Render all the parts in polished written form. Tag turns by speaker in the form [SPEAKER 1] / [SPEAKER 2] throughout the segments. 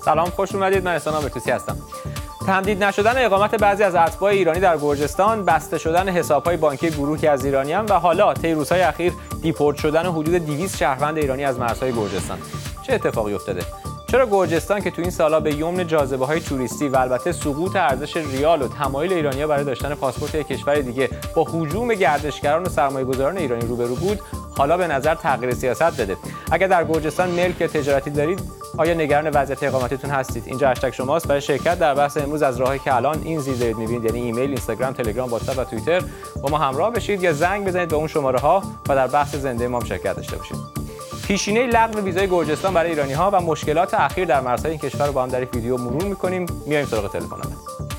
[SPEAKER 1] سلام، خوش اومدید. من احسان آمرتوسی هستم. تمدید نشدن اقامت بعضی از اتباع ایرانی در گرجستان، بسته شدن حساب‌های بانکی گروهی از ایرانیان و حالا طی روزهای اخیر دیپورت شدن حدود 200 شهروند ایرانی از مرزهای گرجستان. چه اتفاقی افتاده؟ چرا گرجستان که تو این سال‌ها به یمن جاذبه‌های توریستی و البته سقوط ارزش ریال و تمایل ایرانی‌ها برای داشتن پاسپورت یک کشور دیگه با هجوم گردشگران و سرمایه‌گذاران ایرانی روبرو بود، حالا به نظر تغییر سیاست بده؟ اگر در گرجستان ملک یا تجارتی دارید، آیا نگران وضعیت اقامتیتون هستید؟ اینجا هشتگ شماست برای شرکت در بحث امروز از راهی که الان این زیر دارید می‌بینید، یعنی ایمیل، اینستاگرام، تلگرام، واتساپ و توییتر، با ما همراه بشید یا زنگ بزنید به اون شماره‌ها و در بحث زنده ما شرکت داشته باشید. پیشینه لغو ویزای گرجستان برای ایرانی‌ها و مشکلات اخیر در مرزهای این کشور رو با هم در یک ویدیو مرور می‌کنیم. میایم سراغ تلفن‌ها.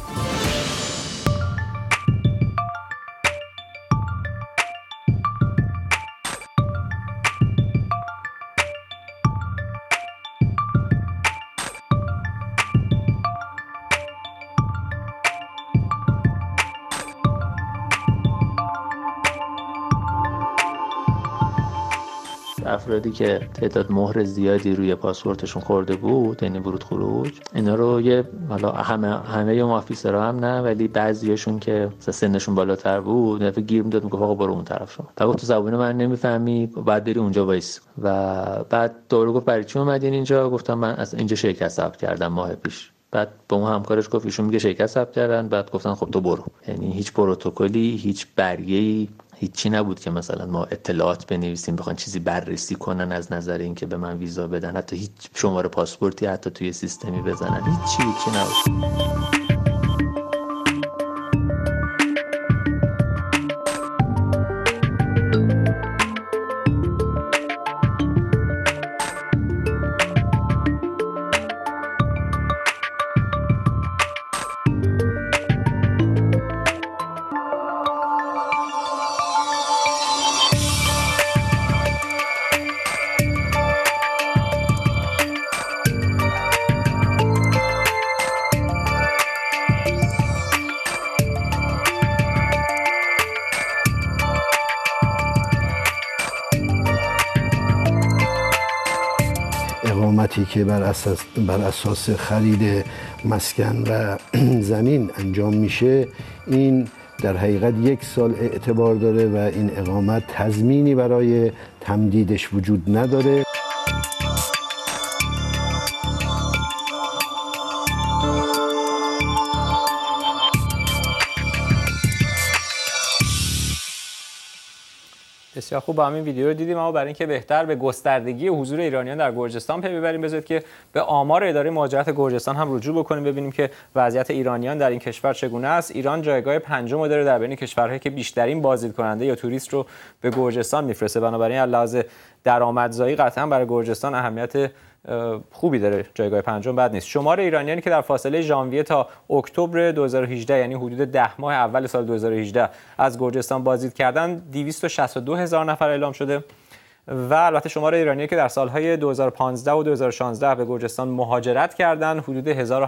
[SPEAKER 2] افرادی که تعداد مهر زیادی روی پاسپورتشون خورده بود، یعنی ورود خروج، اینا رو حالا همه اون آفیسرها هم نه، ولی بعضیاشون که سنشون بالاتر بود دفعه گیر میداد، میگفت آقا برو اون طرف شما. بعد گفت تو زبون من نمیفهمی، بعد بری اونجا وایس. و بعد دورو گفت برای چی اومدین اینجا؟ گفتم من از اینجا شرکت ثبت کردم ماه پیش. بعد به اون همکارش گفت ایشون میگه شرکت ثبت کردن. بعد گفتن خب تو برو. یعنی هیچ پروتکلی، هیچ برگه‌ای، هیچی نبود که مثلا ما اطلاعات بنویسیم بخوان چیزی بررسی کنن از نظر اینکه به من ویزا بدن، حتی هیچ شماره پاسپورتی حتی توی سیستمی بزنن، هیچی نبود.
[SPEAKER 3] اقامتی که بر اساس خرید مسکن و زمین انجام میشه، این در حقیقت 1 سال اعتبار داره و این اقامت تضمینی برای تمدیدش وجود نداره.
[SPEAKER 1] بسیار خوب، با همین ویدیو رو دیدیم. اما برای اینکه بهتر به گستردگی حضور ایرانیان در گرجستان پی ببریم، بذارید که به آمار اداره مهاجرت گرجستان هم رجوع بکنیم، ببینیم که وضعیت ایرانیان در این کشور چگونه است. ایران جایگاه 5م داره در بین کشورهایی که بیشترین بازدیدکننده یا توریست رو به گرجستان میفرسته. بنابراین از لحاظ درآمدزایی قطعا برای گرجستان اهمیت خوبی داره. جایگاه 5م بد نیست. شمار ایرانیانی که در فاصله ژانویه تا اکتبر 2018، یعنی حدود 10 ماه اول سال 2018 از گرجستان بازدید کردن، 262,000 نفر اعلام شده. و البته شمار ایرانیایی که در سالهای 2015 و 2016 به گرجستان مهاجرت کردن حدود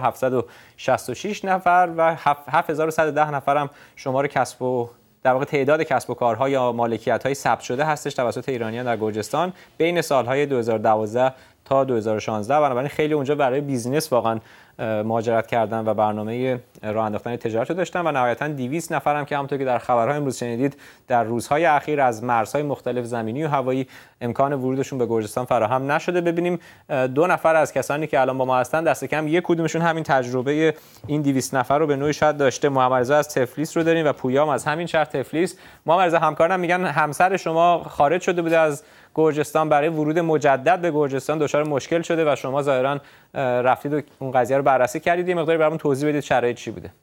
[SPEAKER 1] 1766 نفر و 7110 نفر هم شمار در واقع تعداد کسب و کارها یا مالکیت‌های ثبت شده هستش توسط ایرانیان در گرجستان بین سالهای 2012 تا 2016. بنابراین خیلی اونجا برای بیزینس واقعا مهاجرت کردن و برنامه راه انداختن تجارت رو داشتن. و نهایتاً 200 نفر هم که همونطور که در خبرها امروز شنیدید در روزهای اخیر از مرزهای مختلف زمینی و هوایی امکان ورودشون به گرجستان فراهم نشده. ببینیم 2 نفر از کسانی که الان با ما هستن، دست کم یک کدومشون همین تجربه این 200 نفر رو به نوعی شاید داشته. محمد رضا از تفلیس رو داریم و پویام از همین شهر تفلیس. محمد رضا، همکارانم میگن همسر شما خارج شده بوده از گرجستان، برای ورود مجدد به گرجستان دچار مشکل شده و شما ظاهرا رفتید و اون قضیه رو بررسی کردید. یه مقداری برامون توضیح بدید شرایط چی بوده؟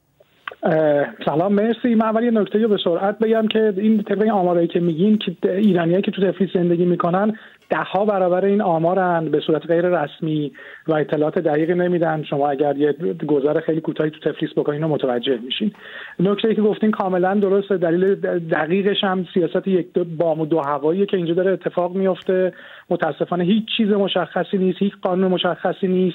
[SPEAKER 4] سلام، مرسی. من اول یه نکته رو به سرعت بگم که این طبق آمارایی که میگین که ایرانیایی که تو تفلیس زندگی میکنن 10 برابر این آمارن، به صورت غیر رسمی و اطلاعات دقیقی نمیدن. شما اگر یه گذر خیلی کوتاهی تو تفلیس بکنین و متوجه میشین. نکته‌ای که گفتین کاملا درسته. دلیل دقیقش هم سیاست 1 بام و 2 هوایی که اینجا داره اتفاق میفته. متاسفانه هیچ چیز مشخصی نیست، هیچ قانون مشخصی نیست.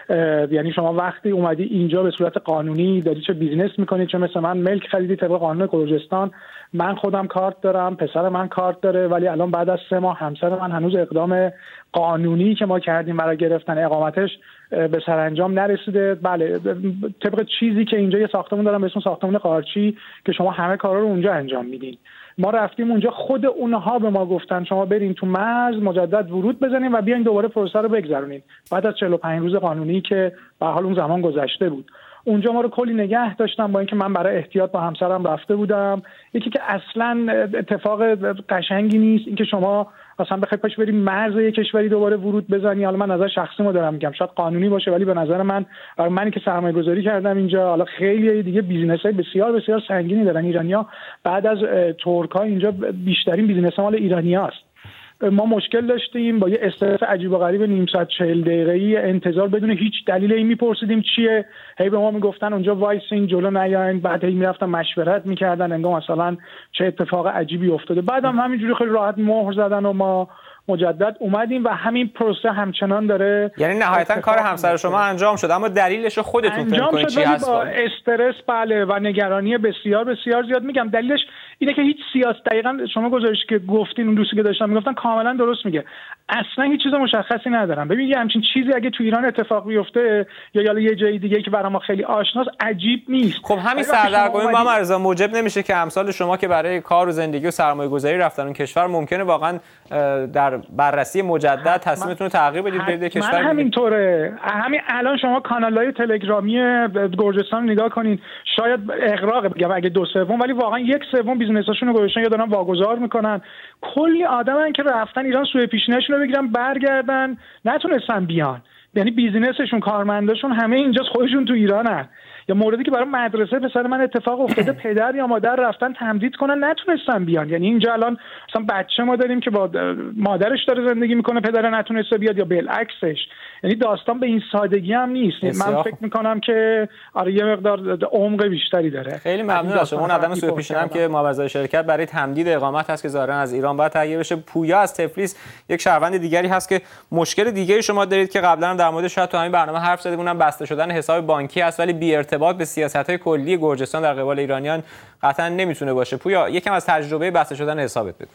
[SPEAKER 4] یعنی شما وقتی اومدی اینجا به صورت قانونی داری چه بیزینس میکنی، چه مثل من ملک خریدی طبق قانون گرجستان، من خودم کارت دارم، پسر من کارت داره، ولی الان بعد از 3 ماه همسر من هنوز اقدام قانونی که ما کردیم برای گرفتن اقامتش به سرانجام نرسیده. بله طبق چیزی که اینجا یه ساختمون دارم به اسم ساختمون قارچی که شما همه کارا رو اونجا انجام میدین. ما رفتیم اونجا، خود اونها به ما گفتن شما برین تو مرز مجدد ورود بزنین و بیاین دوباره پروسه رو بگذرونین بعد از 45 روز قانونی که به حال اون زمان گذشته بود. اونجا ما رو کلی نگه داشتن با اینکه من برای احتیاط با همسرم رفته بودم. یکی که اصلا اتفاق قشنگی نیست اینکه شما اصلا بخوای پاش بریم مرز یک کشوری دوباره ورود بزنی. حالا من نظر شخصی ما دارم میگم، شاید قانونی باشه، ولی به نظر منی که سرمایه‌گذاری کردم اینجا، حالا خیلی دیگه بیزینس‌های بسیار بسیار سنگینی دارن ایرانی‌ها. بعد از ترک‌ها اینجا بیشترین بیزینس مال ایرانی‌هاست. ما مشکل داشتیم با یه استرس عجیب و غریب نیم ساعت 40 دقیقه‌ای انتظار بدون هیچ دلیلی میپرسیدیم چیه، هی به ما میگفتن اونجا وایسین جلو نیاین، بعد هی میرفتن مشورت میکردن انگار مثلا چه اتفاق عجیبی افتاده. بعدم همینجوری خیلی راحت مهر زدن و ما مجدد اومدیم و همین پروسه همچنان داره.
[SPEAKER 1] یعنی نهایتا کار همسر شما انجام شد، اما دلیلش خودتون فکر کنید چی هست؟
[SPEAKER 4] با استرس بله و نگرانی بسیار بسیار زیاد. میگم دلیلش اینه که هیچ سیاست، دقیقاً شما گزارش که گفتین اون دوستی که داشتم میگفتن کاملا درست میگه، اصلا هیچ چیز مشخصی ندارم. ببین یه همچین چیزی اگه تو ایران اتفاق بیفته یا یه جای دیگه که برای ما خیلی آشناست عجیب نیست.
[SPEAKER 1] خب همین سردرگمی محمد رضا موجب نمیشه که امثال شما که برای کار و زندگی و سرمایه‌گذاری رفتن اون کشور ممکنه واقعا در بررسی مجدد تصمیمتون رو تغییر بدید برید کشور دیگه؟
[SPEAKER 4] همینطوره. همین الان شما کانال‌های تلگرامی گرجستان نگاه کنین، شاید اغراق بگم اگه 2/3 ولی واقعا 1/3 بیزنساشون رو گذاشتن یا دارن واگذار میکنن. کلی آدمن که رفتن ایران سوء پیشینه‌شون رو بگیرن برگردن نتونستن بیان، یعنی بیزینسشون کارمنداشون همه اینجاست، خودشون تو ایرانن. یا موردی که برای مدرسه پسر من اتفاق افتاده پدر یا مادر رفتن تمدید کنن نتونستن بیان. یعنی اینجا الان مثلا بچه ما داریم که با مادرش داره زندگی میکنه، پدر نتونسته بیاد یا بالعکسش. یعنی داستان به این سادگی هم نیست. من فکر میکنم که آره یه مقدار عمق بیشتری داره.
[SPEAKER 1] خیلی ممنون از شما. اون آدم سوء پیشینه‌ام که مبارزات شرکت برای تمدید اقامت هست که ظاهرا از ایران باید تهیه بشه. پویا از تفلیس یک شهروند دیگری هست که مشکل دیگری شما دارید که قبلا هم در موردش شاید تو همین برنامه حرف زدیم، اونم بسته شدن حساب بانکی است، ولی بی ارتباط به سیاست‌های کلی گرجستان در قبال ایرانیان قطعا نمیتونه باشه. پویا یکم از تجربه بسته شدن حسابت بگو.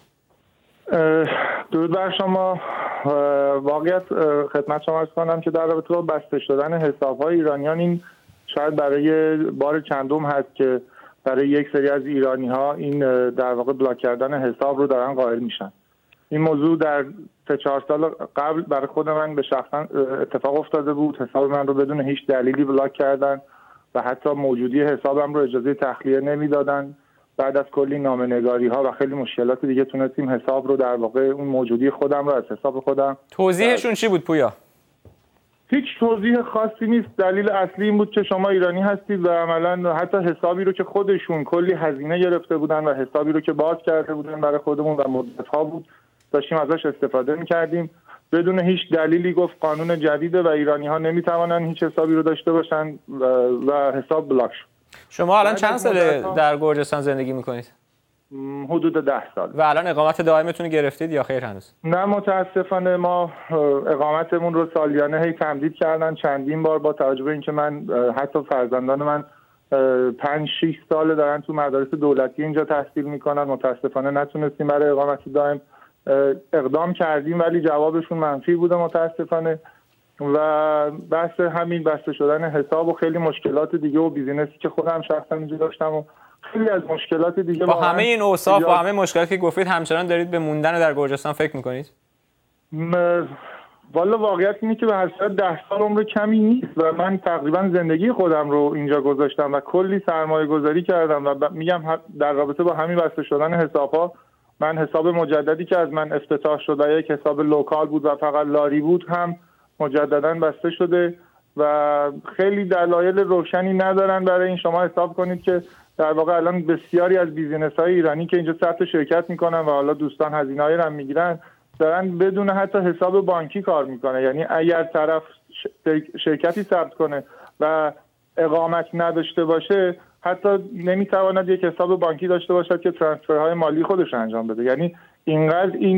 [SPEAKER 5] درود بر شما. واقعیت خدمت شما عرض کنم که در رابطه با بسته شدن حساب‌های ایرانیان این شاید برای بار چندم هست که برای یک سری از ایرانی‌ها این در واقع بلاک کردن حساب رو دارن قائل میشن. این موضوع در 3-4 سال قبل برای خود من به شخصا اتفاق افتاده بود. حساب من رو بدون هیچ دلیلی بلاک کردن و حتی موجودی حسابم رو اجازه تخلیه نمیدادن. بعد از کلی نامه‌نگاری‌ها و خیلی مشکلات دیگه تونستیم حساب رو در واقع اون موجودی خودم رو از حساب خودم.
[SPEAKER 1] توضیحشون چی بود پویا؟
[SPEAKER 5] هیچ توضیح خاصی نیست. دلیل اصلی این بود که شما ایرانی هستید و عملاً حتی حسابی رو که خودشون کلی هزینه گرفته بودن و حسابی رو که باز کرده بودن برای خودمون و مدت‌ها بود داشتیم ازش استفاده می‌کردیم بدون هیچ دلیلی. گفت قانون جدیده و ایرانی‌ها نمی‌توانن هیچ حسابی رو داشته باشن و حساب بلاک شد.
[SPEAKER 1] شما الان چند ساله در گرجستان زندگی می‌کنید؟
[SPEAKER 5] حدود 10 سال.
[SPEAKER 1] و الان اقامت دائمتون رو گرفتید یا خیر هنوز؟
[SPEAKER 5] نه متاسفانه ما اقامتمون رو سالیانه هی تمدید کردن چندین بار، با توجه به اینکه من حتی فرزندان من 5-6 سال دارن تو مدارس دولتی اینجا تحصیل میکنن. متاسفانه نتونستیم برای اقامت دائم اقدام کردیم ولی جوابشون منفی بوده متاسفانه. و بحث همین بسته شدن حساب و خیلی مشکلات دیگه و بیزینسی که خودم شخصا اینجا داشتم و خیلی از مشکلات دیگه
[SPEAKER 1] با همه این اوصاف و همه مشکلاتی که گفتید همچنان دارید به موندن در گرجستان فکر میکنید؟
[SPEAKER 5] والا واقعیت اینه که به هر صورت 10 سال عمر کمی نیست و من تقریبا زندگی خودم رو اینجا گذاشتم و کلی سرمایه گذاری کردم و میگم در رابطه با همین بسته شدن حساب‌ها من حساب مجددی که از من افتتاح شد و یک حساب لوکال بود و فقط لاری بود هم مجددا بسته شده و خیلی دلایل روشنی ندارن برای این. شما حساب کنید که در واقع الان بسیاری از بیزینس‌های ایرانی که اینجا ثبت شرکت میکنن و حالا دوستان هزینه‌ای رو هم میگیرن دارن بدون حتی حساب بانکی کار میکنه. یعنی اگر طرف شرکتی ثبت کنه و اقامت نداشته باشه حتی نمیتواند یک حساب بانکی داشته باشد که ترانسفرهای مالی خودش انجام بده. یعنی اینقدر این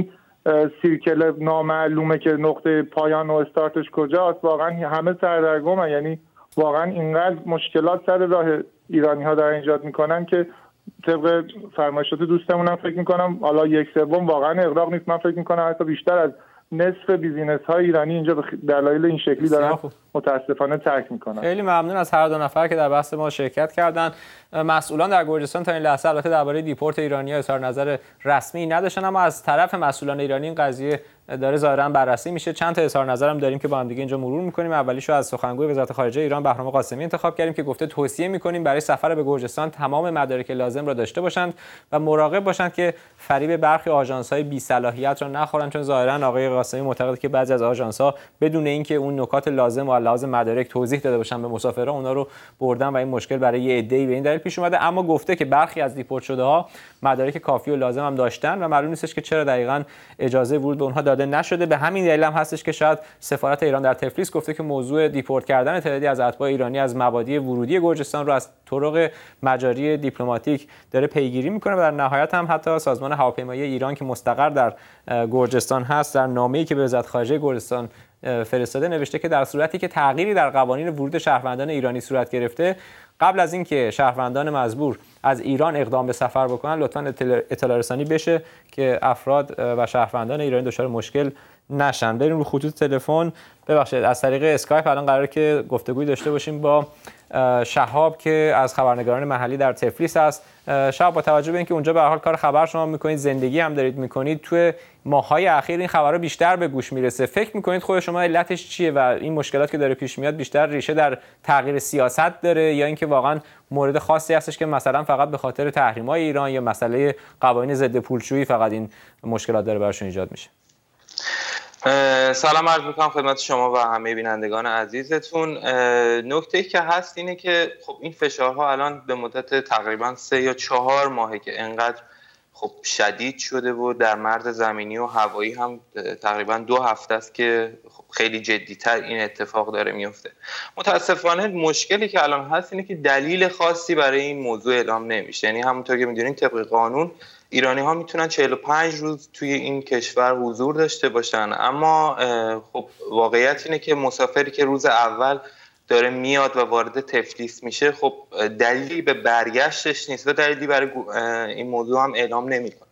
[SPEAKER 5] سیرکل نامعلومه که نقطه پایان و استارتش کجاست. واقعا همه سردرگمن، یعنی واقعا اینقدر مشکلات سر راه ایرانی ها دارن ایجاد میکنن که طبق فرمایشات دوستمونم فکر میکنم حالا 1/3 واقعا اغراق نیست. من فکر میکنم حتی بیشتر از نصف بیزینس های ایرانی اینجا به دلایل این شکلی دارن متاسفانه ترک میکنن.
[SPEAKER 1] خیلی ممنون از هر دو نفر که در بحث ما شرکت کردن. مسئولان در گرجستان تا این لحظه البته درباره دیپورت ایرانی‌ها اظهار نظر رسمی نداشتن، اما از طرف مسئولان ایرانی این قضیه داره ظاهرا بررسی میشه. چند تا اظهار نظرم داریم که با هم دیگه اینجا مرور میکنیم. اولیشو از سخنگوی وزارت خارجه ایران بهرام قاسمی انتخاب کردیم که گفته توصیه میکنیم برای سفر به گرجستان تمام مدارک لازم را داشته باشند و مراقب باشند که فریب برخی آژانس‌های بی صلاحیت را نخورند، چون ظاهرا آقای قاسمی معتقده که بعضی از آژانس‌ها بدون اینکه اون نکات لازم و لازم مدارک توضیح داده باشن به مسافرها اونها رو بردن و این مشکل برای یه عده‌ای به این دلیل پیش اومده. اما گفته که برخی از دیپورت شده‌ها مدارک کافی و لازم هم داشتن و معلوم نیستش که چرا دقیقاً اجازه ورود به اونها داده نشده. به همین دلیل هم هستش که شاید سفارت ایران در تفلیس گفته که موضوع دیپورت کردن تعدادی از اتباع ایرانی از مبادی ورودی گرجستان رو از طرق مجاری دیپلماتیک داره پیگیری میکنه و در نهایت هم حتی سازمان هواپیمایی ایران که مستقر در گرجستان هست در نامه‌ای که به وزارت خارجه گرجستان فرستاده نوشته که در صورتی که تغییری در قوانین ورود شهروندان ایرانی صورت گرفته، قبل از اینکه شهروندان مجبور از ایران اقدام به سفر بکنن لطفاً اطلاع رسانی بشه که افراد و شهروندان ایرانی دچار مشکل نشن. بریم رو خطوط تلفن. ببخشید از طریق اسکایپ الان قراره که گفتگوی داشته باشیم با شهاب که از خبرنگاران محلی در تفلیس است. شهاب، با توجه به اینکه اونجا به هر حال کار خبر شما میکنید، زندگی هم دارید میکنید، توی ماه‌های اخیر این خبرها بیشتر به گوش میرسه. فکر میکنید خود شما علتش چیه و این مشکلات که داره پیش میاد بیشتر ریشه در تغییر سیاست داره یا اینکه واقعا مورد خاصی هستش که مثلا فقط به خاطر تحریم‌های ایران یا مسئله قوانین ضد پولشویی فقط این مشکلات داره براشون ایجاد میشه؟
[SPEAKER 6] سلام عرض میکنم خدمت شما و همه بینندگان عزیزتون. نکته‌ای که هست اینه که خب این فشارها الان به مدت تقریبا 3 یا 4 ماهه که انقدر خب شدید شده و در مرز زمینی و هوایی هم تقریبا 2 هفته است که خب خیلی جدی‌تر این اتفاق داره میفته. متاسفانه مشکلی که الان هست اینه که دلیل خاصی برای این موضوع اعلام نمیشه. یعنی همونطور که میدونین طبق قانون ایرانی ها میتونن 45 روز توی این کشور حضور داشته باشن، اما خب واقعیت اینه که مسافری که روز اول داره میاد و وارد تفلیس میشه خب دلیلی به برگشتش نیست و دلیلی برای این موضوع هم اعلام نمیکنه.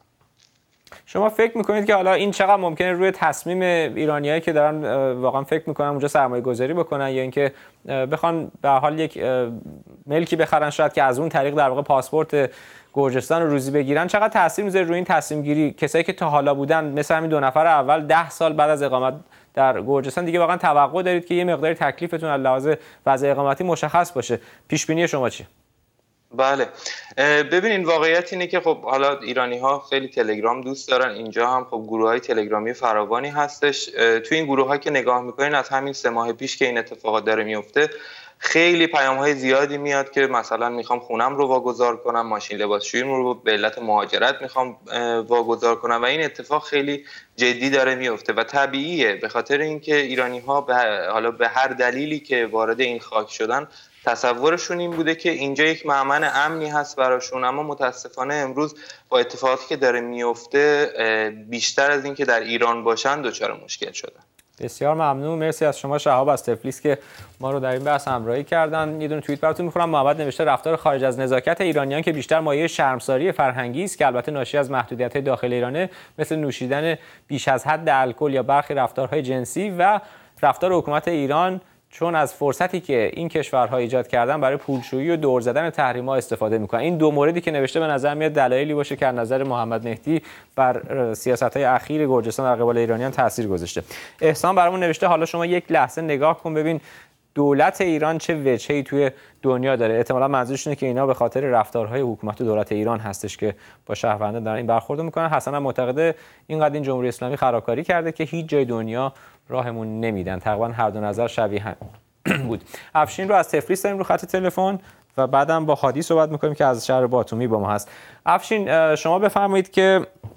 [SPEAKER 1] شما فکر میکنید که حالا این چقدر ممکنه روی تصمیم ایرانیایی که دارن واقعا فکر میکنن اونجا سرمایه گذاری بکنن یا اینکه بخوان به هر حال یک ملکی بخرن شاید که از اون طریق در واقع پاسپورت گرجستان رو روزی بگیرن، چقدر تاثیر میذاره روی این تصمیم گیری؟ کسایی که تا حالا بودن مثل همین 2 نفر اول 10 سال بعد از اقامت در گرجستان دیگه واقعا توقع دارید که یه مقداری تکلیفتون از لحاظ وضع اقامتی مشخص باشه. پیش بینی شما چیه؟
[SPEAKER 6] بله ببینین واقعیت اینه که خب حالا ایرانی ها خیلی تلگرام دوست دارن. اینجا هم خب گروه های تلگرامی فراوانی هستش. توی این گروه ها که نگاه میکنین از همین 3 ماه پیش که این اتفاقات داره میفته خیلی پیام های زیادی میاد که مثلا میخوام خونم رو واگذار کنم، ماشین لباسشوییم رو به علت مهاجرت میخوام واگذار کنم و این اتفاق خیلی جدی داره میفته و طبیعیه به خاطر اینکه ایرانی ها حالا به هر دلیلی که وارد این خاک شدن تصورشون این بوده که اینجا یک مأمن امنی هست براشون، اما متاسفانه امروز با اتفاقاتی که داره میفته بیشتر از این که در ایران باشن دچار مشکل شدن.
[SPEAKER 1] بسیار ممنون. مرسی از شما شهاب از تفلیس که ما رو در این بحث همراهی کردن. یه دونه توییت براتون می‌خونم. محمد نوشته رفتار خارج از نزاکت ایرانیان که بیشتر مایه شرمساری فرهنگی است که البته ناشی از محدودیت‌های داخل ایرانه، مثل نوشیدن بیش از حد الکل یا برخی رفتارهای جنسی و رفتار حکومت ایران چون از فرصتی که این کشورها ایجاد کردن برای پولشویی و دور زدن تحریم‌ها استفاده می‌کنن. این 2 موردی که نوشته به نظر میاد دلایلی باشه که از نظر محمد مهدی بر سیاست‌های اخیر گرجستان در قبال ایرانیان تاثیر گذاشته. احسان برامون نوشته حالا شما یک لحظه نگاه کن ببین دولت ایران چه وجهی توی دنیا داره. احتمالاً منظورش اینه که اینا به خاطر رفتارهای حکومت و دولت ایران هستش که با شهروندان دارن این برخورد می‌کنن. حسن هم معتقده اینقدر این جمهوری اسلامی خرابکاری کرده که هیچ جای دنیا راهمون نمیدن. تقریبا هر دو نظر شبیه هم بود. افشین رو از تفلیس داریم رو خط تلفن و بعدم با هادی صحبت می‌کنیم که از شهر باتومی با ما هست. افشین شما بفرمایید که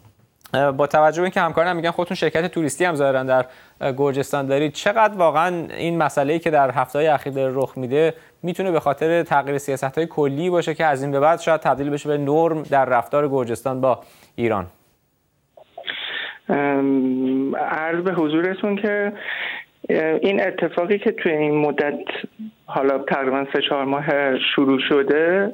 [SPEAKER 1] با توجه به اینکه همکاران میگن خودتون شرکت توریستی هم ظاهرا در گرجستان دارید، چقدر واقعا این مسئله‌ای که در هفته‌های اخیر داره رخ میده میتونه به خاطر تغییر سیاست‌های کلی باشه که از این به بعد شاید تبدیل بشه به نرم در رفتار گرجستان با ایران؟
[SPEAKER 7] عرض به حضورتون که این اتفاقی که توی این مدت حالا تقریبا 3-4 ماه شروع شده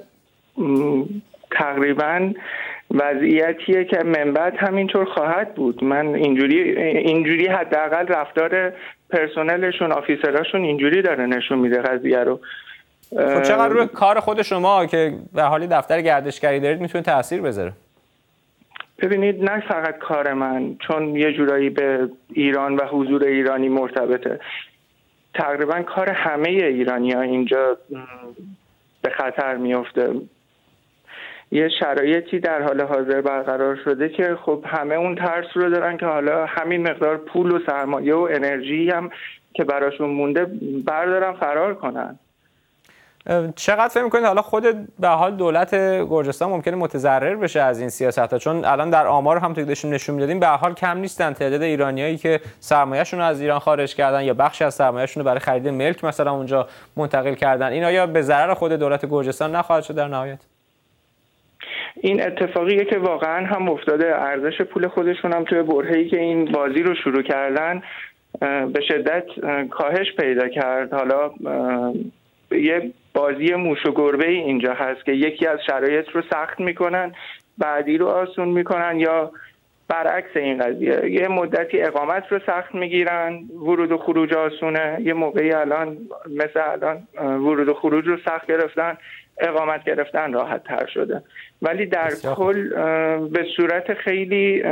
[SPEAKER 7] تقریبا وضعیتیه که من بعد همینطور خواهد بود. من اینجوری حداقل رفتار پرسنلشون، آفیسراشون اینجوری داره نشون میده قضیه رو.
[SPEAKER 1] خب چقدر روی کار خود شما که به حالی دفتر گردشگری دارید میتونه تاثیر بذاره؟
[SPEAKER 7] ببینید نه فقط کار من، چون یه جورایی به ایران و حضور ایرانی مرتبطه، تقریبا کار همه ایرانی‌ها اینجا به خطر میفته. یه شرایطی در حال حاضر برقرار شده که خب همه اون ترس رو دارن که حالا همین مقدار پول و سرمایه و انرژی هم که براشون مونده بردارن فرار کنن.
[SPEAKER 1] چقدر فکر می‌کنید حالا خود به حال دولت گرجستان ممکنه متضرر بشه از این سیاست‌ها؟ چون الان در آمار هم تو داشتیم نشون می‌دادیم به حال کم نیستن تعداد ایرانیایی که سرمایه‌شون رو از ایران خارج کردن یا بخشی از سرمایه‌شون رو برای خرید ملک مثلا اونجا منتقل کردن. این آیا به ضرر خود دولت گرجستان نخواهد شد در نهایت؟
[SPEAKER 7] این اتفاقیه که واقعا هم افتاده. ارزش پول خودشون هم توی برهه‌ای که این بازی رو شروع کردن به شدت کاهش پیدا کرد. حالا یه بازی موش و گربه اینجا هست که یکی از شرایط رو سخت میکنن بعدی رو آسون میکنن، یا برعکس این قضیه یه مدتی اقامت رو سخت میگیرن، ورود و خروج آسونه، یه موقعی الان مثل الان ورود و خروج رو سخت گرفتن، اقامت گرفتن راحت تر شده. ولی در کل به صورت خیلی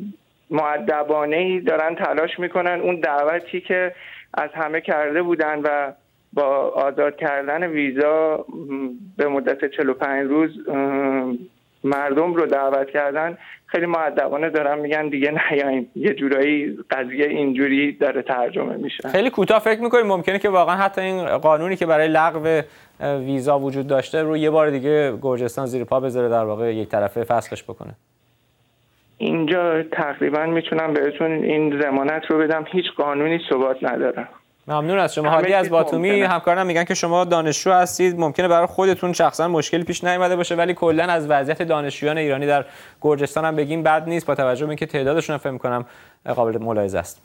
[SPEAKER 7] مؤدبانه‌ای دارن تلاش میکنن اون دعوتی که از همه کرده بودن و با آزاد کردن ویزا به مدت 45 روز مردم رو دعوت کردن، خیلی مؤدبانه دارن میگن دیگه نیاین. یه جورایی قضیه اینجوری داره ترجمه میشه.
[SPEAKER 1] خیلی کوتاه فکر می‌کنید ممکنه که واقعا حتی این قانونی که برای لغو ویزا وجود داشته رو یه بار دیگه گرجستان زیر پا بذاره، در واقع یک طرفه فسخش بکنه؟
[SPEAKER 7] اینجا تقریبا میتونم بهتون این ضمانت رو بدم هیچ قانونی ثبات نداره.
[SPEAKER 1] ممنون از شما. هادی از باتومی. همکارانم میگن که شما دانشجو هستید، ممکنه برای خودتون شخصا مشکلی پیش نیامده باشه ولی کلا از وضعیت دانشجویان ایرانی در گرجستان هم بگیم بد نیست با توجه به اینکه تعدادشون فکر می‌کنم قابل ملاحظه است.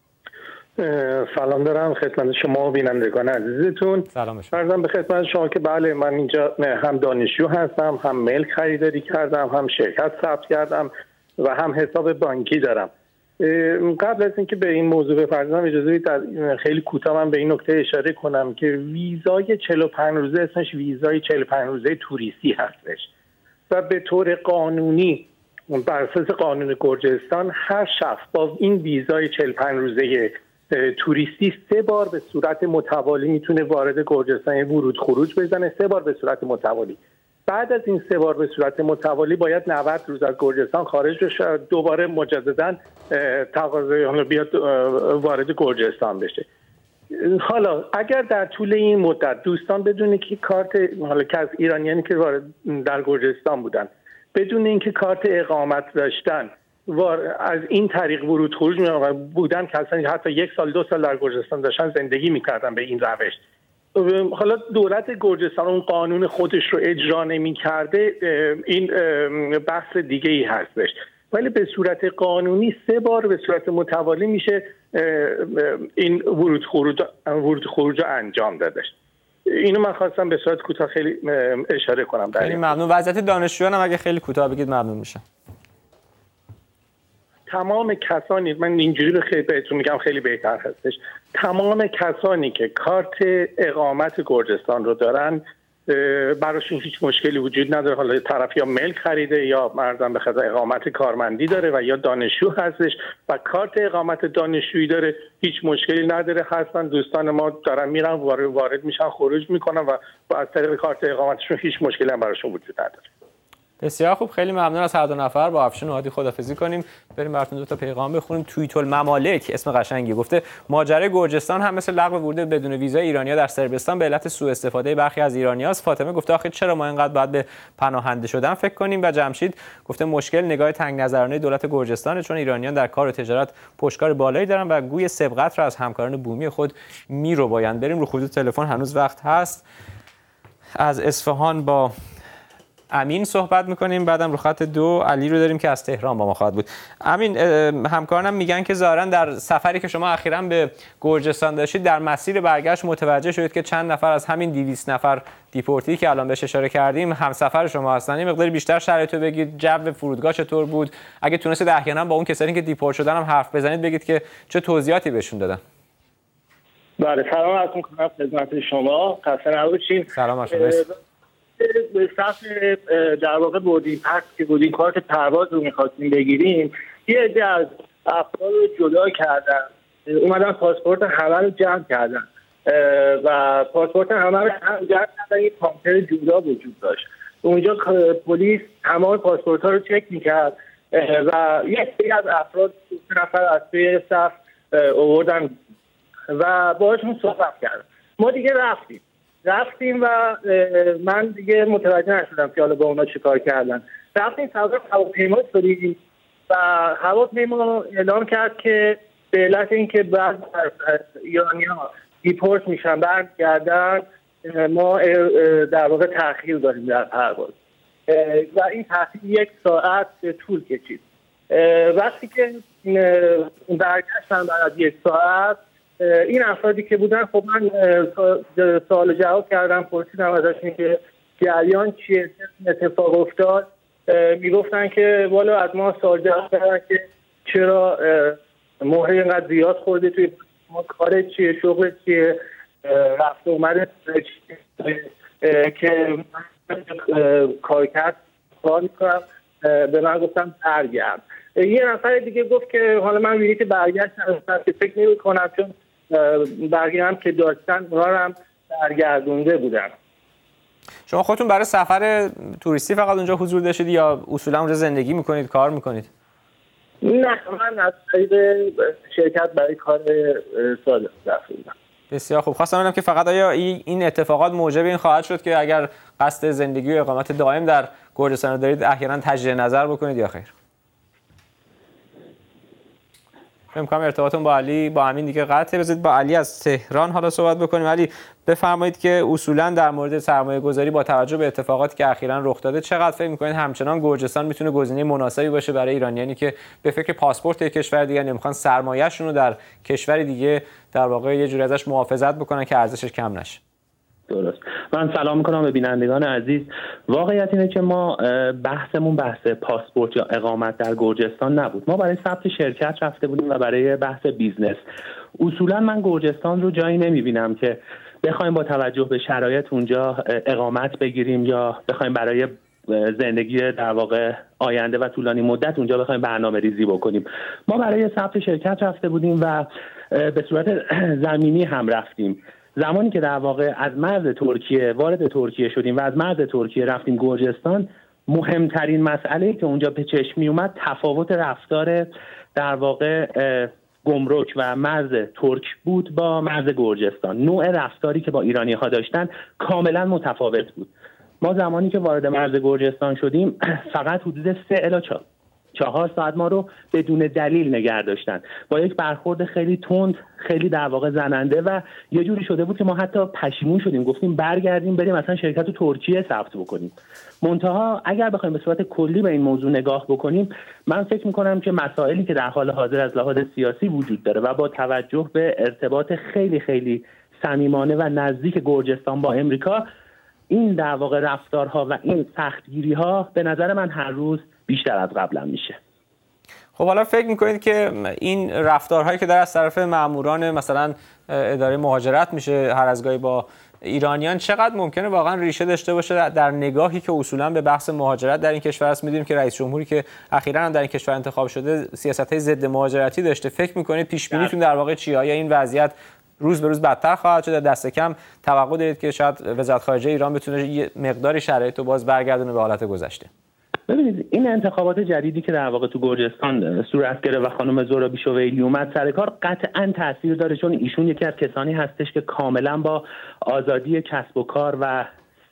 [SPEAKER 8] سلام دارم خدمت شما بینندگان عزیزتون.
[SPEAKER 1] سلام شما.
[SPEAKER 8] عرضم به خدمت شما که بله من اینجا هم دانشجو هستم، هم ملک خریداری کردم، هم شرکت ثبت کردم و هم حساب بانکی دارم. قبل از اینکه به این موضوع بپردازم اجازه بدید خیلی کوتاه من به این نکته اشاره کنم که ویزای 45 روزه اسمش ویزای 45 روزه توریستی هستش و به طور قانونی بر اساس قانون گرجستان هر شخص با این ویزای 45 روزه توریستی 3 بار به صورت متوالی میتونه وارد گرجستان ورود خروج بزنه، 3 بار به صورت متوالی. بعد از این 3 بار به صورت متوالی باید 90 روز از گرجستان خارج بشه، دوباره مجددا تقاضای بیاد وارد گرجستان بشه. حالا اگر در طول این مدت دوستان بدون که کارت، حالا که از ایرانیانی که وارد در گرجستان بودن بدون اینکه کارت اقامت داشتن از این طریق ورود خروج بودن که اصلا حتی 1 سال 2 سال در گرجستان داشتن زندگی میکردن به این روش، حالا دولت گرجستان اون قانون خودش رو اجرا نمی‌کرده، این بحث دیگه ای هستش، ولی به صورت قانونی 3 بار به صورت متوالی میشه این ورود خروج رو انجام دادش. اینو من خواستم به صورت کوتاه خیلی اشاره کنم.
[SPEAKER 1] خیلی ممنون. وضعیت دانشجویان هم اگه خیلی کوتاه بگید ممنون میشم.
[SPEAKER 8] تمام کسانی، من اینجوری رو خیلی بهتون میگم خیلی بهتر هستش، تمام کسانی که کارت اقامت گرجستان رو دارن براشون هیچ مشکلی وجود نداره. حالا طرف یا ملک خریده یا مردم به خاطر اقامت کارمندی داره و یا دانشجو هستش و کارت اقامت دانشجویی داره، هیچ مشکلی نداره. هستن دوستان ما دارن میرن وارد میشن خروج میکنن و از طریق کارت اقامتشون هیچ مشکلی هم براشون وجود نداره.
[SPEAKER 1] بسیار خوب، خیلی ممنون از هر دو نفر. با افشین و هادی خداحافظی کنیم، بریم براتون 2 تا پیغام بخونیم. توییت الممالک اسم قشنگی گفته ماجرای گرجستان هم مثل لغو ورود بدون ویزا ایرانی‌ها در صربستان به علت سوء استفاده برخی از ایرانی‌هاست. فاطمه گفته آخه چرا ما اینقدر باید به پناهنده شدن فکر کنیم؟ و جمشید گفته مشکل نگاه تنگ نظرانه دولت گرجستان، چون ایرانیان در کار و تجارت پشتکار بالایی دارن و گوی سبقت را از همکاران بومی خود میروبایند. بریم رو خطوط تلفن، هنوز وقت هست. از اصفهان با امین صحبت میکنیم، بعدم رو خط 2 علی رو داریم که از تهران با ما خواهد بود. امین، همکارانم میگن که ظاهرا در سفری که شما اخیراً به گرجستان داشتید در مسیر برگشت متوجه شدید که چند نفر از همین 200 نفر دیپورتی که الان بهش اشاره کردیم همسفر شما هستن. یه مقدار بیشتر شرایطو بگید، جو فرودگاه چطور بود؟ اگه تونستید احیانا با اون کسانی که دیپورت شدن هم حرف بزنید بگید که چه توضیحاتی بهشون دادن.
[SPEAKER 9] بله، سلام عرض می‌کنم خدمت شما. خسته نباشین.
[SPEAKER 1] سلام شما.
[SPEAKER 9] به صف در واقع بردیم پس که بودیم کارت پرواز رو می‌خواستیم بگیریم، یه عده از افراد رو جدا کردن، اومدن پاسپورت همه رو جمع کردن و پاسپورت همه رو جمع کردن. یه کانتر جدا وجود داشت اونجا، پلیس تمام پاسپورت‌ها رو چک می‌کرد و یک سری از افراد 3 نفر از توی صف آوردن و باهاشون صحبت کردم. ما دیگه رفتیم و من دیگه متوجه نشدم که حالا با اونا چیکار کردن. رفتیم سوار هواپیما شدیم و هواپیما اعلام کرد که به علت اینکه بعضی از ایرانی‌ها دیپورت میشن برگردن، ما در واقع تأخیر داریم در پرواز و این تأخیر 1 ساعت طول کشید. وقتی که برگشتن بعد از 1 ساعت، این افرادی که بودن، خب من سوال جواب کردم، پرسیدم ازشون که جریان چیه، اتفاق افتاد. میگفتن که والا از ما سوال جواب کردن که چرا مهر اینقدر زیاد خورده توی ما، کار چیه، شغل چیه، رفت اومده که کارکرد کار میکنم. به من گفتم برگرد. یه نفر دیگه گفت که حالا من ویدیو که برگشت که فکر نمی کنم، چون بقیه هم که داشتن اونا هم برگردونده بودن.
[SPEAKER 1] شما خودتون برای سفر توریستی فقط اونجا حضور داشتید یا اصولا اونجا زندگی میکنید، کار میکنید؟
[SPEAKER 9] نه، من از طریق شرکت برای کار صادق رفتم.
[SPEAKER 1] بسیار خوب. خواستم ببینم که فقط آیا این اتفاقات موجب این خواهد شد که اگر قصد زندگی و اقامت دائم در گرجستان رو دارید احیانا تجدید نظر بکنید یا خیر؟ فکر می‌کنم ارتباطتون با علی با امین دیگه قطعه. بذارید با علی از تهران حالا صحبت بکنیم. علی، بفرمایید که اصولا در مورد سرمایه‌گذاری با توجه به اتفاقاتی که اخیراً رخ داده چقدر فکر می‌کنید همچنان گرجستان میتونه گزینه مناسبی باشه برای ایرانیانی که به فکر پاسپورت یک کشور دیگه نمیخوان سرمایه‌شون رو در کشور دیگه در واقع یه جوری ازش محافظت بکنن که ارزشش کم نشه؟
[SPEAKER 2] درست. من سلام میکنم به بینندگان عزیز. واقعیت اینه که ما بحثمون بحث پاسپورت یا اقامت در گرجستان نبود. ما برای ثبت شرکت رفته بودیم و برای بحث بیزنس. اصولا من گرجستان رو جایی نمیبینم که بخوایم با توجه به شرایط اونجا اقامت بگیریم یا بخوایم برای زندگی در واقع آینده و طولانی مدت اونجا بخوایم برنامه ریزی بکنیم. ما برای ثبت شرکت رفته بودیم و به صورت زمینی هم رفتیم. زمانی که در واقع از مرز ترکیه وارد ترکیه شدیم و از مرز ترکیه رفتیم گرجستان، مهمترین مسئله‌ای که اونجا به چشم می اومد تفاوت رفتار در واقع گمرک و مرز ترک بود با مرز گرجستان. نوع رفتاری که با ایرانی‌ها داشتن کاملا متفاوت بود. ما زمانی که وارد مرز گرجستان شدیم فقط حدود 3 الی 4 ساعت ما رو بدون دلیل نگه داشتن با یک برخورد خیلی تند، خیلی در واقع زننده و یه جوری شده بود که ما حتی پشیمون شدیم، گفتیم برگردیم بریم مثلا شرکت تو ترکیه ثبت بکنیم. منتها اگر بخوایم به صورت کلی به این موضوع نگاه بکنیم، من فکر می‌کنم که مسائلی که در حال حاضر از لحاظ سیاسی وجود داره و با توجه به ارتباط خیلی خیلی صمیمانه و نزدیک گرجستان با امریکا، این در واقع رفتارها و این سختگیری‌ها به نظر من هر روز بیشتر از قبلا میشه.
[SPEAKER 1] خب حالا فکر میکنید که این رفتارهایی که در از طرف ماموران مثلا اداره مهاجرت میشه هر از گاهی با ایرانیان چقدر ممکنه واقعا ریشه داشته باشه در نگاهی که اصولا به بحث مهاجرت در این کشور است؟ میدونیم که رئیس جمهوری که اخیراً هم در این کشور انتخاب شده سیاست‌های ضد مهاجرتی داشته. فکر میکنید پیش بینیتون در واقع چیه؟ آیا این وضعیت روز به روز بدتر خواهد شد؟ دست کم توقع دارید که شاید وزارت خارجه ایران بتونه یه مقداری شرایط رو باز برگردونه به حالت گذشته؟
[SPEAKER 2] ببینید، این انتخابات جدیدی که در واقع تو گرجستان صورت گرفت و خانم زورابی شویلی اومد سر کار قطعاً تاثیر داره، چون ایشون یکی از کسانی هستش که کاملا با آزادی کسب و کار و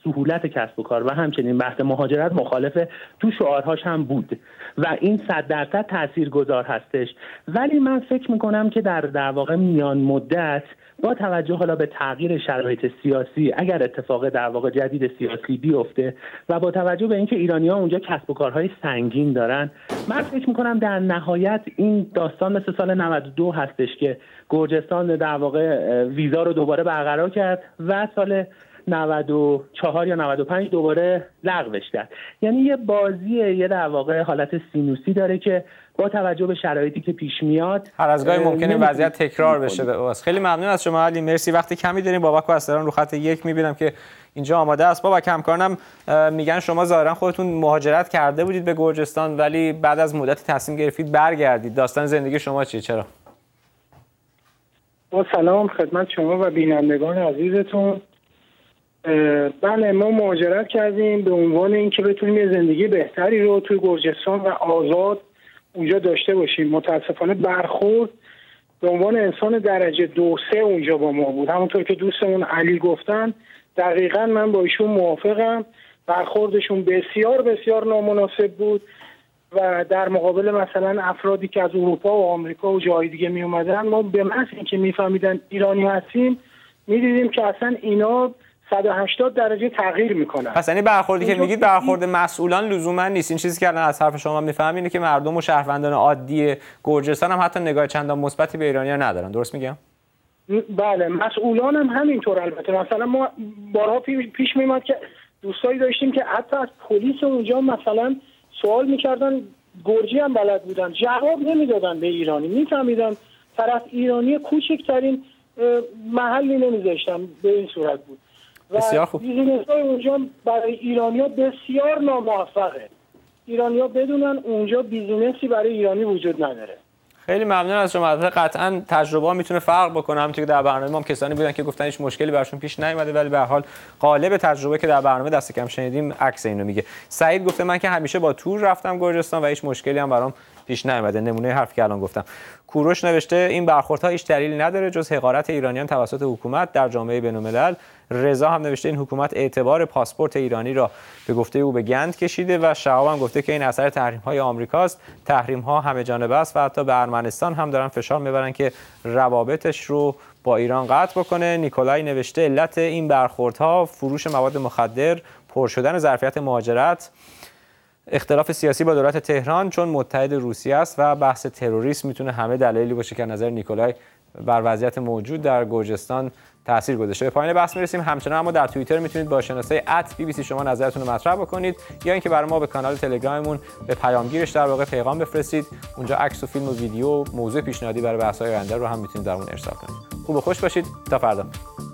[SPEAKER 10] سهولت کسب و کار و همچنین بحث مهاجرت مخالف تو شعارهاش هم بود و این 100% تاثیرگذار هستش. ولی من فکر میکنم که در واقع میان مدت با توجه حالا به تغییر شرایط سیاسی، اگر اتفاق در واقع جدید سیاسی بیفته و با توجه به اینکه ایرانی‌ها اونجا کسب و کارهای سنگین دارن، من فکر میکنم در نهایت این داستان مثل سال 92 هستش که گرجستان در واقع ویزا رو دوباره برقرار کرد و سال 94 یا 95 دوباره لغوش کرد. یعنی یه بازیه، یه در واقع حالت سینوسی داره که با توجه به شرایطی که پیش میاد
[SPEAKER 1] هر از گاهی ممکنه وضعیت تکرار بشه. خیلی ممنون از شما علی، مرسی. وقتی کمی داریم. بابک اسدران رو خط 1 میبینم که اینجا آماده است. بابک، همکارانم میگن شما ظاهرا خودتون مهاجرت کرده بودید به گرجستان ولی بعد از مدتی تصمیم گرفتید برگردید. داستان زندگی شما چیه؟ چرا؟
[SPEAKER 4] با سلام خدمت شما و بینندگان عزیزتون. بله، ما مهاجرت کردیم به عنوان اینکه بتونیم یه زندگی بهتری رو توی گرجستان و آزاد اونجا داشته باشیم. متاسفانه برخورد به عنوان انسان درجه 2-3 اونجا با ما بود. همونطور که دوستمون علی گفتن دقیقاً من با ایشون موافقم. برخوردشون بسیار بسیار نامناسب بود و در مقابل مثلا افرادی که از اروپا و آمریکا و جای دیگه می اومدن، ما به محض اینکه میفهمیدن ایرانی هستیم میدیدیم که اصلا اینا 180 درجه تغییر میکنن.
[SPEAKER 1] پس یعنی برخوردی که میگید برخورد مسئولان لزوما نیست. این چیزی که الان از حرف شما میفهمم اینه که مردم و شهروندان عادی گرجستان هم حتی نگاه چندان مثبتی به ایرانی‌ها ندارن. درست میگم؟
[SPEAKER 4] بله، مسئولان هم همینطور. البته مثلا ما بارها پیش میومد که دوستایی داشتیم که حتی از پلیس اونجا مثلا سوال میکردن، گرجی هم بلد بودن، جواب نمیدادن به ایرانی. میفهمیدن طرف ایرانی، کوچکترین محلی نمیذاشتن. به این صورت بود.
[SPEAKER 1] بسیار خوب.
[SPEAKER 4] بیزینس‌های اونجا برای ایرانی‌ها بسیار ناموفقه. ایرانی‌ها بدونن اونجا بیزینسی برای ایرانی وجود نداره.
[SPEAKER 1] خیلی ممنون از شما. قطعاً تجربه ها میتونه فرق بکنه. همونطور که در برنامه ما هم کسانی بودن که گفتن هیچ مشکلی براشون پیش نیومده، ولی به هر حال قالب تجربه که در برنامه دست کم شنیدیم عکس اینو میگه. سعید گفته من که همیشه با تور رفتم گرجستان و هیچ مشکلی هم برام پیش نیومده. نمونه حرفی که الان گفتم. کوروش نوشته این برخوردها هیچ دلیلی نداره جز حقارت ایرانیان توسط حکومت در جامعه بین‌الملل. رضا هم نوشته این حکومت اعتبار پاسپورت ایرانی را به گفته او به گند کشیده و شهاب هم گفته که این اثر تحریم‌های آمریکاست. تحریم‌ها همه جانبه است و حتی به ارمنستان هم دارن فشار میبرن که روابطش رو با ایران قطع بکنه. نیکولای نوشته علت این برخوردها فروش مواد مخدر، پر شدن ظرفیت مهاجرت، اختلاف سیاسی با دولت تهران چون متحد روسیه است و بحث تروریسم میتونه همه دلایلی باشه که نظر نیکولای بر وضعیت موجود در گرجستان تاثیر گذاشته. به پایان بحث میرسیم. همچنان اما در توییتر میتونید با شناسه @bbc شما نظرتون رو مطرح بکنید یا اینکه برای ما به کانال تلگراممون به پیامگیرش در واقع پیغام بفرستید. اونجا عکس و فیلم و ویدیو موضوع پیشنهادی برای بحث‌های آینده رو هم میتونید در اون ارسال کنید. خوب و خوش باشید. تا فردا.